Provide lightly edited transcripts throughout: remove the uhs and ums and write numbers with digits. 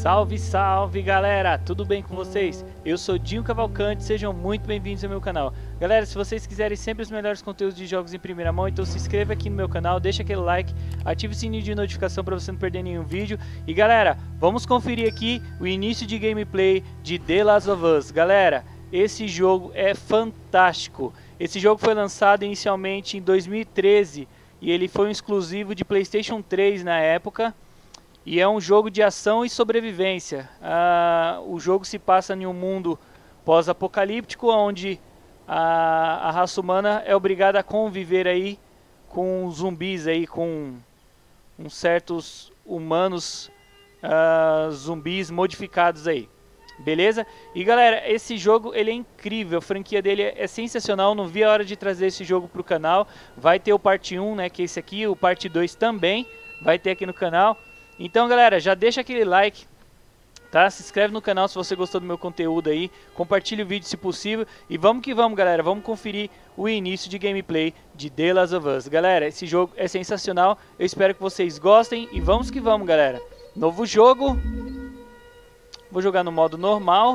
Salve, salve galera, tudo bem com vocês? Eu sou Dinho Cavalcante, sejam muito bem-vindos ao meu canal. Galera, se vocês quiserem sempre os melhores conteúdos de jogos em primeira mão, então se inscreva aqui no meu canal, deixa aquele like, ative o sininho de notificação para você não perder nenhum vídeo. E galera, vamos conferir aqui o início de gameplay de The Last of Us. Galera, esse jogo é fantástico. Esse jogo foi lançado inicialmente em 2013 e ele foi um exclusivo de PlayStation 3 na época. E é um jogo de ação e sobrevivência. O jogo se passa em um mundo pós-apocalíptico, onde a raça humana é obrigada a conviver aí com zumbis, aí, com certos humanos zumbis modificados aí. Beleza? E galera, esse jogo ele é incrível, a franquia dele é sensacional, não vi a hora de trazer esse jogo para o canal. Vai ter o parte 1, né, que é esse aqui, o parte 2 também vai ter aqui no canal. Então galera, já deixa aquele like, tá? Se inscreve no canal se você gostou do meu conteúdo aí, compartilha o vídeo se possível e vamos que vamos galera, vamos conferir o início de gameplay de The Last of Us. Galera, esse jogo é sensacional, eu espero que vocês gostem e vamos que vamos galera. Novo jogo, vou jogar no modo normal,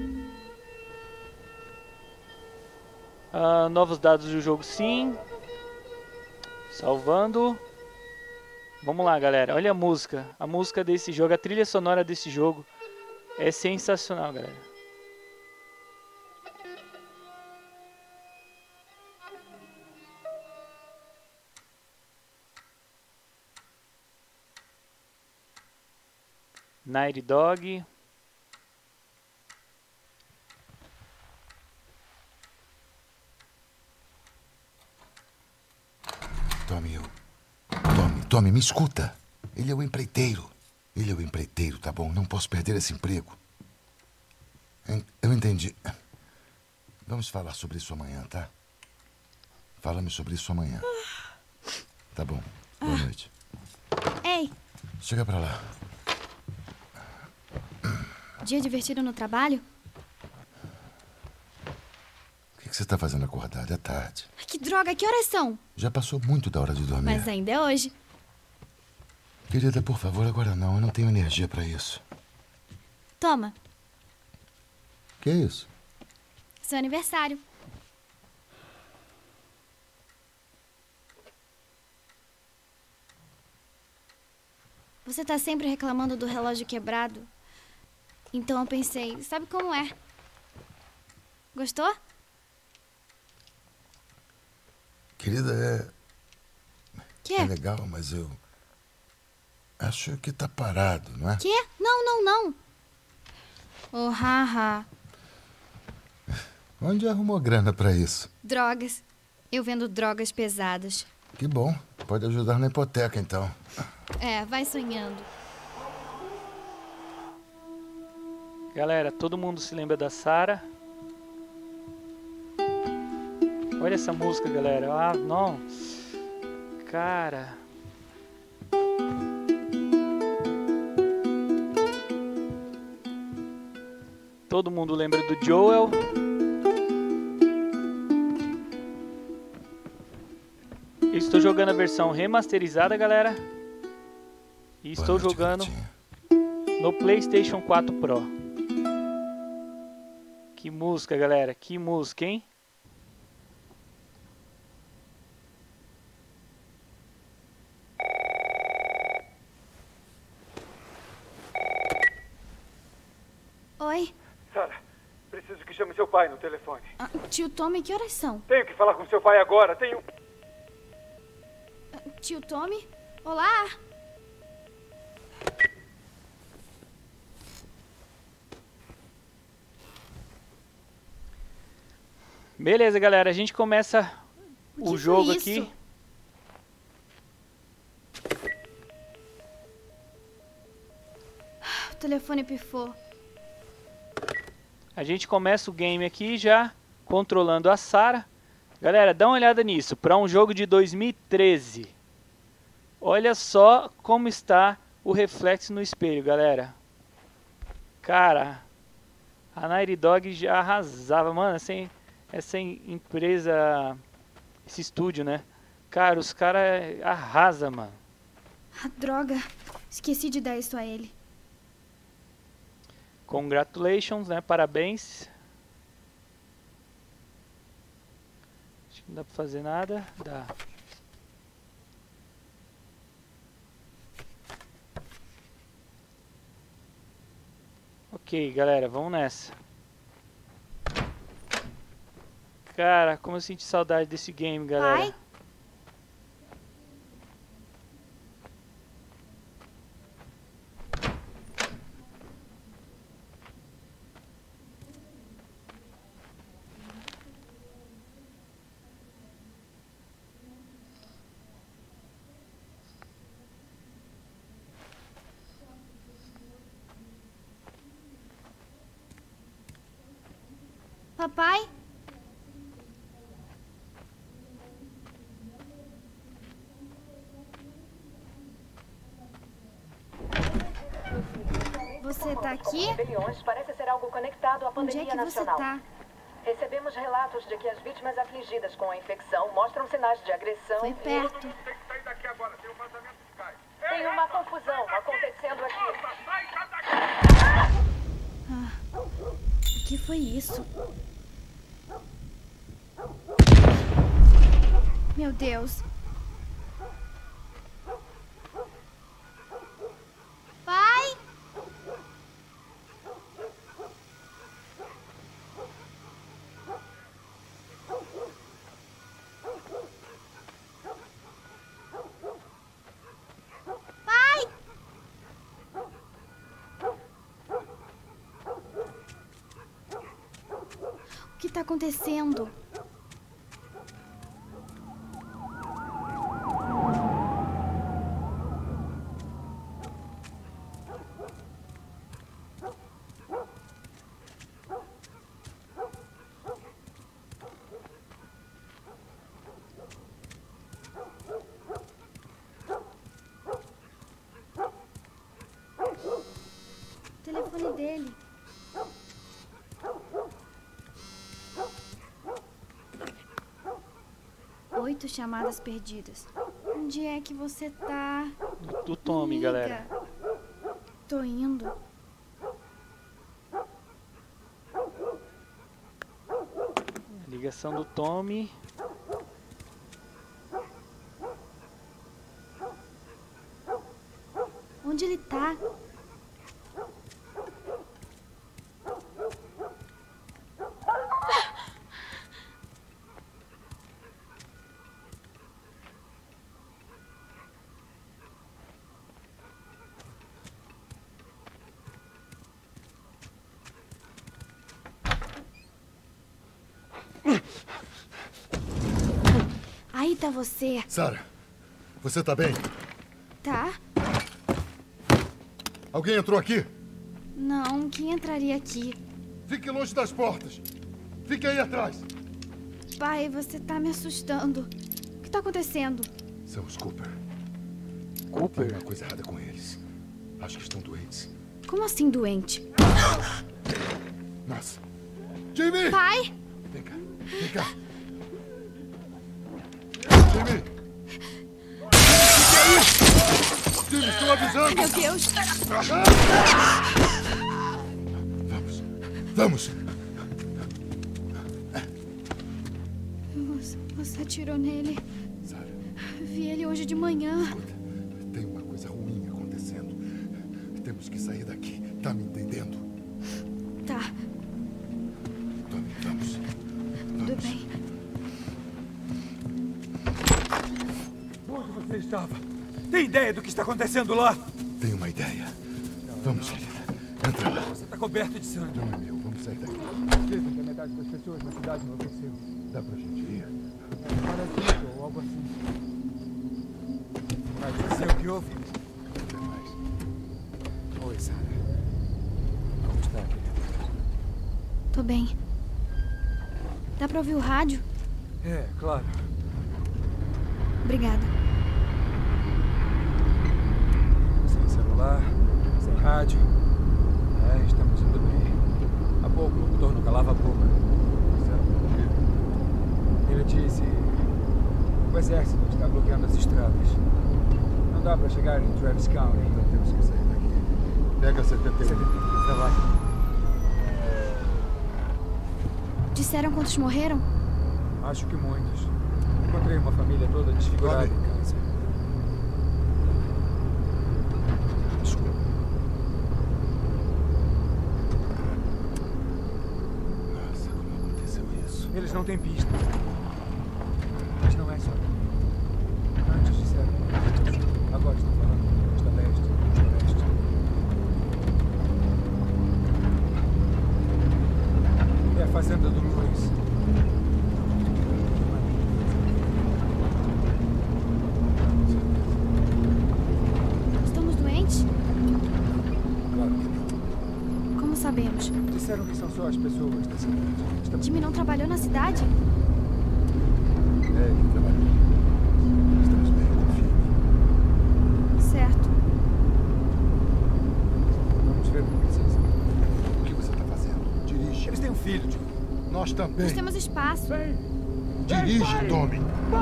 novos dados do jogo sim, salvando. Vamos lá, galera. Olha a música desse jogo, a trilha sonora desse jogo é sensacional, galera. Naughty Dog. Tommy, me escuta. Ele é o empreiteiro. Ele é o empreiteiro, tá bom? Não posso perder esse emprego. Eu entendi. Vamos falar sobre isso amanhã, tá? Fala-me sobre isso amanhã. Tá bom. Boa noite. Ei. Chega pra lá. Dia divertido no trabalho? O que você tá fazendo acordado? É tarde. Ai, que droga, que horas são? Já passou muito da hora de dormir. Mas ainda é hoje. Querida, por favor, agora não. Eu não tenho energia pra isso. Toma. Que é isso? Seu aniversário. Você tá sempre reclamando do relógio quebrado. Então eu pensei, sabe como é? Gostou? Querida, Quê? É legal, mas eu acho que tá parado, não é? Quê? Não. Oh, haha. Onde arrumou grana pra isso? Drogas. Eu vendo drogas pesadas. Que bom. Pode ajudar na hipoteca, então. É, vai sonhando. Galera, todo mundo se lembra da Sarah. Olha essa música, galera. Ah, não. Cara. Todo mundo lembra do Joel. Eu estou jogando a versão remasterizada, galera. E estou jogando no PlayStation 4 Pro. Que música, galera. Que música, hein? Oi? Sarah, preciso que chame seu pai no telefone. Tio Tommy, que horas são? Tenho que falar com seu pai agora, tenho... Tio Tommy? Olá? Beleza, galera. A gente começa o jogo aqui. O telefone pifou. A gente começa o game aqui já controlando a Sarah. Galera, dá uma olhada nisso. Para um jogo de 2013. Olha só como está o reflexo no espelho, galera. Cara, a Naughty Dog já arrasava. Mano, essa empresa, esse estúdio, né? Cara, os caras arrasam, mano. Droga. Esqueci de dar isso a ele. Congratulations, né? Parabéns. Acho que não dá pra fazer nada. Dá. Ok, galera, vamos nessa. Cara, como eu senti saudade desse game, galera. Pai? Papai? Você tá aqui? Rebeliões parece ser algo conectado à Onde é pandemia que você nacional. tá? Recebemos relatos de que as vítimas afligidas com a infecção mostram sinais de agressão. Foi perto. Tem que sair daqui agora, tem um vazamento de gás. Tem uma confusão acontecendo aqui. Sai daqui! O que foi isso? Meu Deus. Pai? Pai? O que está acontecendo? O telefone dele. Oito chamadas perdidas. Onde é que você tá? Do Tommy, Liga. galera. Tô indo. Ligação do Tommy. Onde ele tá? Aí tá você. Sarah, você tá bem? Tá? Alguém entrou aqui? Não, quem entraria aqui? Fique longe das portas. Fique aí atrás. Pai, você tá me assustando. O que tá acontecendo? São os Cooper. Tem Cooper? uma coisa errada com eles. Acho que estão doentes. Como assim doente? Nossa. Jimmy! Pai? Vem cá. Vem cá. Jimmy! Fique aí! Jimmy, estou avisando! Meu Deus! Vamos. Vamos. Você atirou nele. Sarah, Vi ele hoje de manhã. escuta. Tem uma coisa ruim acontecendo. Temos que sair daqui. Tá me entendendo? Tá, Tommy, vamos. tudo bem. Onde você estava? Tem ideia do que está acontecendo lá? Tenho uma ideia. Vamos, querida. Entra lá. Você está coberto de sangue. Não é meu. Vamos sair daqui. Dizem que a metade das pessoas na cidade enlouqueceu. Dá pra gente ir? Parece isso, ou algo assim. Vai dizer o que houve? Até mais. Oi, Sarah. Como está, querida? Tô bem. Dá pra ouvir o rádio? É, claro. Obrigada. Sem celular, sem rádio. É, estamos indo bem. Há pouco, o doutor não calava a boca. Ele disse... O exército está bloqueando as estradas. Não dá para chegar em Travis County. Então temos que sair daqui. Pega 71. Vai lá. Disseram quantos morreram? Acho que muitos. Encontrei uma família toda desfigurada em casa. Desculpa. Nossa, como aconteceu isso? Eles não têm pista. Mas não é só. Antes disseram. Agora estão falando costa leste, costa oeste. É a fazenda do Luiz. Estamos doentes? Claro que não. Como sabemos? Disseram que são só as pessoas da cidade. Estamos... Jimmy não trabalhou na cidade? É, ele trabalhou. Estamos bem, confia. Certo. Vamos ver com licença. O que você está fazendo? Dirige. Eles têm um filho, Jimmy. Nós também. Nós temos espaço. Dirige, Tommy.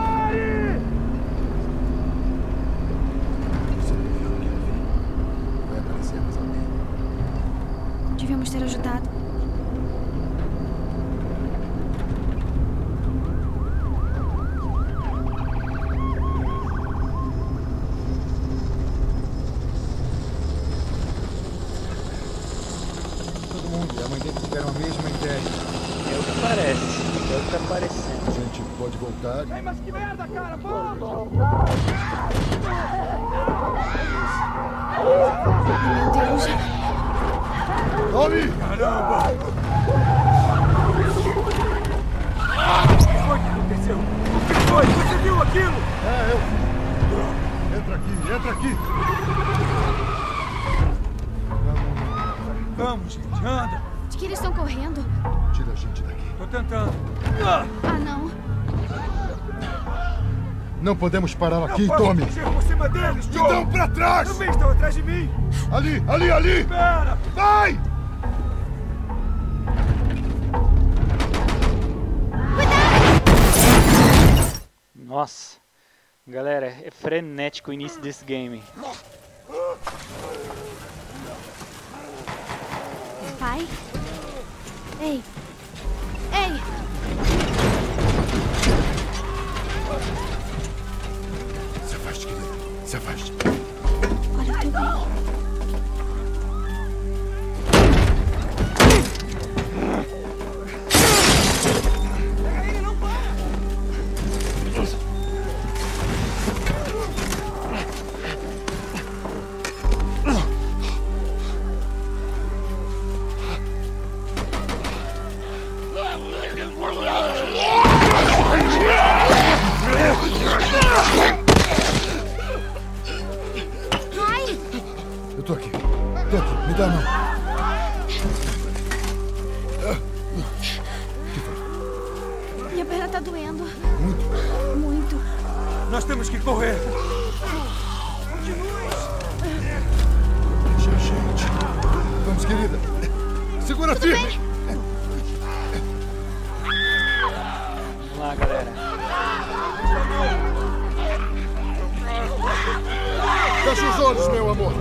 Você não viu o que eu vi? Vai aparecer mais alguém. Devíamos ter ajudado. Todo mundo e a mãe dele tiveram a mesma ideia. É o que parece. É o que tá parecendo. A gente pode voltar. Mas que merda, cara! Vamos! Meu Deus. Tommy! Caramba! O que foi que aconteceu? O que foi? Você viu aquilo? É, eu vi. Entra aqui, entra aqui. Vamos, gente, anda! De que eles estão correndo? Tira a gente daqui. Tô tentando. Ah, não. Não podemos parar aqui, Não posso Tommy. fugir por cima deles, Joe! Então pra trás! Também estão atrás de mim! Ali, ali, ali! Espera! Vai! Nossa. Galera, é frenético o início desse game. Pai? Ei! Ei! Se afaste, querida. Se afaste. Olha, eu tô bem. Eu tô aqui. Tô aqui. Me dá a mão. Minha perna tá doendo. Muito. Muito. Nós temos que correr! Deixa a gente. Vamos, querida. Segura firme. Vamos lá, galera. Fecha os olhos, meu amor.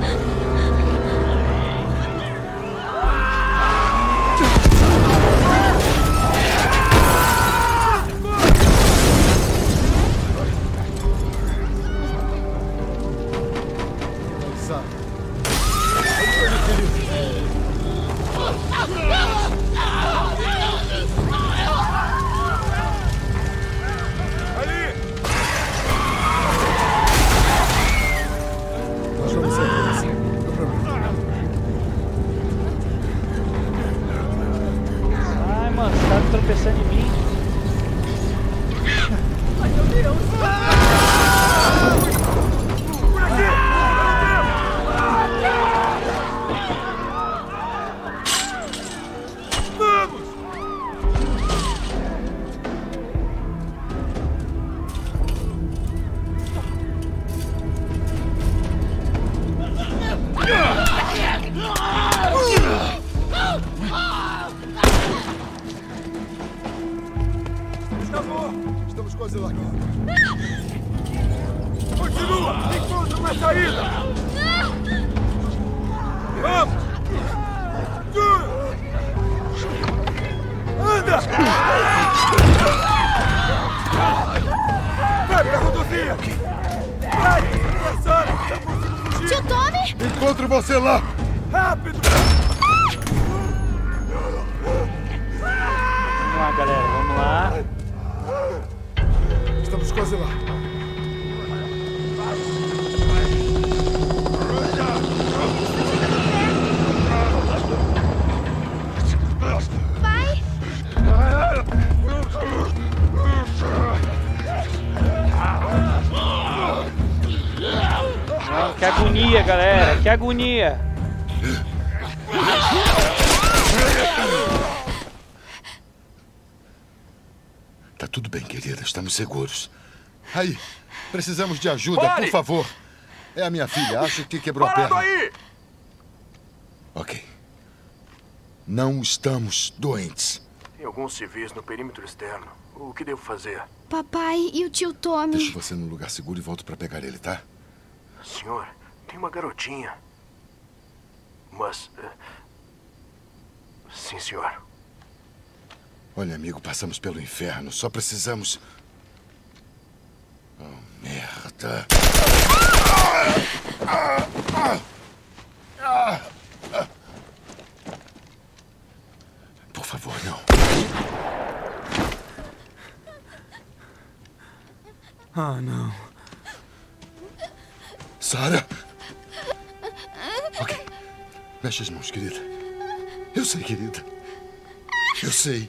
Sabe. Ali! Nós vamos sair dessa. Eu prometo. Ai, mano, você tá tropeçando em mim. Por aqui! Vamos! Acabou! Estamos quase lá. Continua! Encontra uma saída! Vamos! Anda! Vai pra rodovia! Vai! Forçando! Estamos fugir! Tio Tommy! Encontro você lá! Rápido! Vamos lá, galera, vamos lá. Estamos quase lá. Vai! Não, que agonia, galera, que agonia. Tá tudo bem, querida. Estamos seguros. Aí, precisamos de ajuda, Pare! por favor. É a minha filha. Acho que quebrou a Parado perna. aí! Ok. Não estamos doentes. Tem alguns civis no perímetro externo. O que devo fazer? Papai e o tio Tommy. Deixo você num lugar seguro e volto pra pegar ele, tá? Senhor, tem uma garotinha. Mas... Sim, senhor. Olha, amigo, passamos pelo inferno. Só precisamos... Oh, merda. Por favor, não. Ah, não. Sarah? Ok. Mexe as mãos, querida. Eu sei, querida. Eu sei.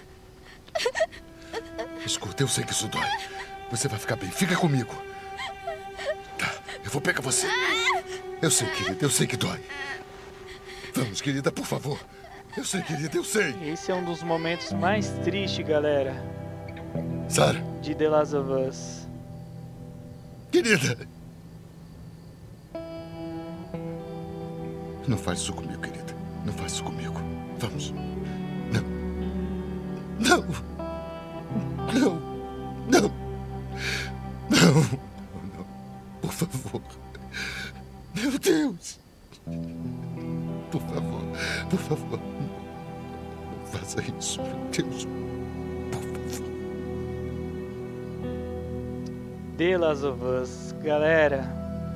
Escuta, eu sei que isso dói. Você vai ficar bem. Fica comigo. Tá, eu vou pegar você. Eu sei, querida. Eu sei que dói. Vamos, querida, por favor. Eu sei, querida. Eu sei. Esse é um dos momentos mais tristes, galera, Sarah, de The Last of Us. querida. Não faz isso comigo, querida. Não faz isso comigo. Vamos. Não. Não. Não. Não. Não. Não. Por favor. Meu Deus. Por favor. Por favor. Não faça isso, meu Deus. Por favor. The Last of Us, galera.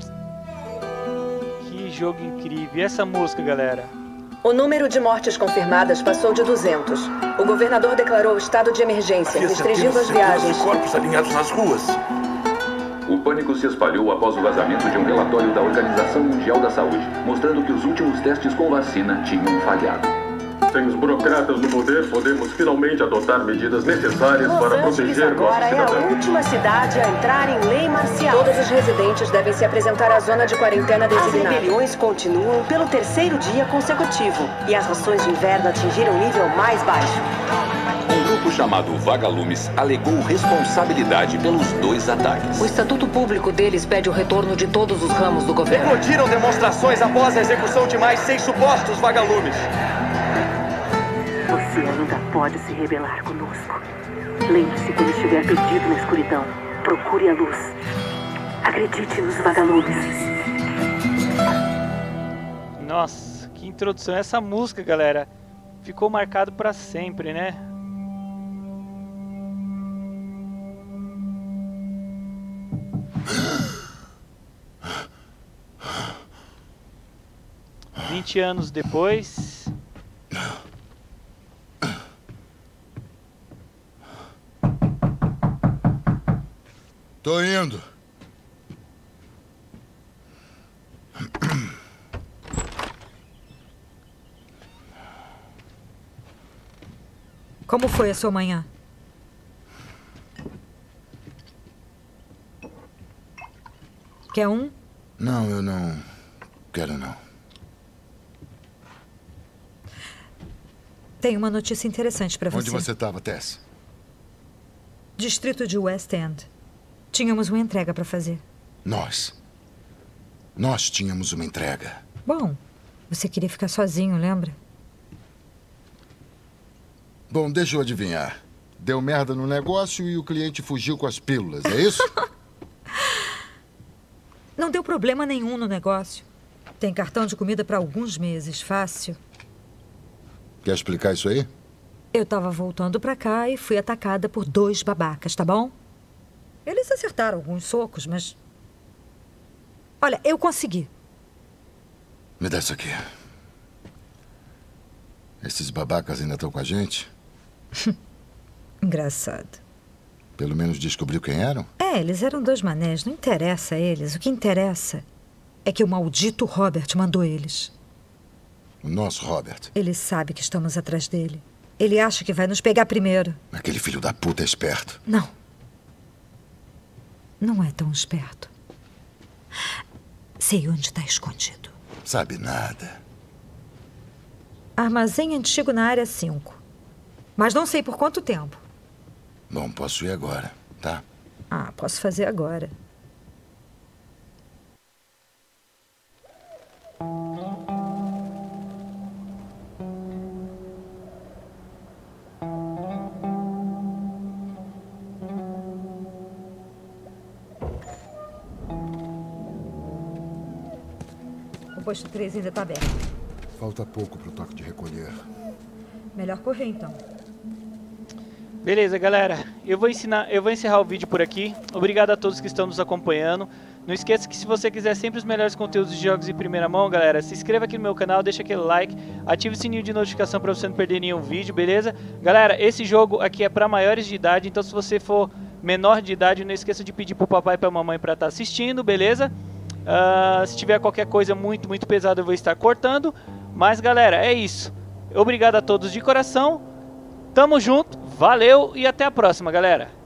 Que jogo incrível. E essa música, galera? O número de mortes confirmadas passou de 200. O governador declarou estado de emergência, restringindo as viagens. Corpos alinhados nas ruas. O pânico se espalhou após o vazamento de um relatório da Organização Mundial da Saúde, mostrando que os últimos testes com vacina tinham falhado. Sem os burocratas no poder, podemos finalmente adotar medidas necessárias Los para Angeles proteger agora nossos é a cidadãos. última cidade a entrar em lei marcial. Todos os residentes devem se apresentar à zona de quarentena designada. As rebeliões continuam pelo 3º dia consecutivo. E as rações de inverno atingiram o nível mais baixo. Um grupo chamado Vagalumes alegou responsabilidade pelos 2 ataques. O estatuto público deles pede o retorno de todos os ramos do governo. Eclodiram demonstrações após a execução de mais 6 supostos vagalumes. Você ainda pode se rebelar conosco. Lembre-se quando estiver perdido na escuridão. Procure a luz. Acredite nos vagalumes. Nossa, que introdução. Essa música, galera, ficou marcado pra sempre, né? "20 anos depois, Tô indo. Como foi a sua manhã? Quer um? Não, eu não quero, não. Tenho uma notícia interessante para você. Onde você estava, Tess? Distrito de West End. Tínhamos uma entrega para fazer. Nós tínhamos uma entrega. Bom, você queria ficar sozinho, lembra? Bom, deixa eu adivinhar. Deu merda no negócio e o cliente fugiu com as pílulas, é isso? Não deu problema nenhum no negócio. Tem cartão de comida para alguns meses, fácil. Quer explicar isso aí? Eu tava voltando pra cá e fui atacada por 2 babacas, tá bom? Eles acertaram alguns socos, mas... Olha, eu consegui. Me dá isso aqui. Esses babacas ainda estão com a gente? Engraçado. Pelo menos descobriu quem eram? É, eles eram 2 manés. Não interessa a eles. O que interessa é que o maldito Robert mandou eles. O nosso Robert? Ele sabe que estamos atrás dele. Ele acha que vai nos pegar primeiro. Aquele filho da puta é esperto. Não. Não é tão esperto. Sei onde está escondido. Sabe nada. Armazém antigo na área 5. Mas não sei por quanto tempo. Bom, posso ir agora, tá? Ah, posso fazer agora. O posto 3 ainda está aberto. Falta pouco pro toque de recolher. Melhor correr, então. Beleza, galera. Eu vou encerrar o vídeo por aqui. Obrigado a todos que estão nos acompanhando. Não esqueça que se você quiser sempre os melhores conteúdos de jogos em primeira mão, galera, se inscreva aqui no meu canal, deixa aquele like, ative o sininho de notificação para você não perder nenhum vídeo, beleza? Galera, esse jogo aqui é para maiores de idade, então se você for menor de idade, não esqueça de pedir pro papai e pra mamãe para estar assistindo, beleza? Se tiver qualquer coisa muito pesada eu vou estar cortando. Mas galera, é isso. Obrigado a todos de coração. Tamo junto, valeu e até a próxima, galera.